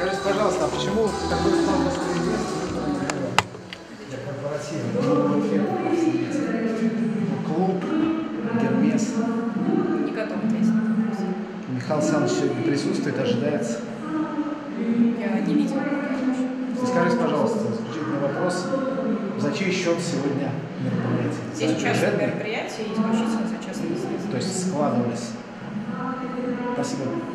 Скажите, пожалуйста, а почему такой статус для корпоративного клуб, Гермес? Не готова ответить на вопрос. Михаил Александрович сегодня присутствует, ожидается. Я не видела. Скажите, пожалуйста, заключительный вопрос. За чей счет сегодня мероприятие? Здесь частное мероприятие, исключительно за частные средства. То есть складывалось. Спасибо.